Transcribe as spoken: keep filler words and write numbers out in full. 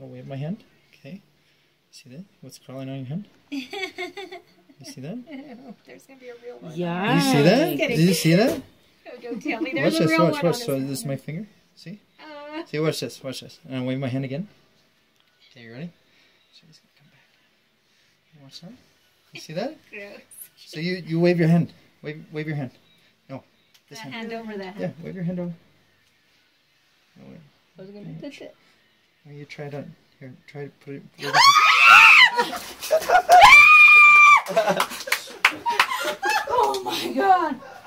I'll wave my hand. Okay. See that? What's crawling on your hand? You see that? Oh, there's gonna be a real one. Yeah. Did you see that? Did you see that? No, don't tell me there's Watch a this, real watch, one watch. on So this. this is my finger. See? Uh, See, watch this, watch this. And I'll wave my hand again. Okay, you ready? She's gonna come back. Watch that. You see that? gross. So you, you wave your hand. Wave wave your hand. No. This That hand. hand over that hand. Yeah, wave your hand over. No, wait. I was gonna touch it. Well, you try it out. Here, try to put it. Put it Oh my god!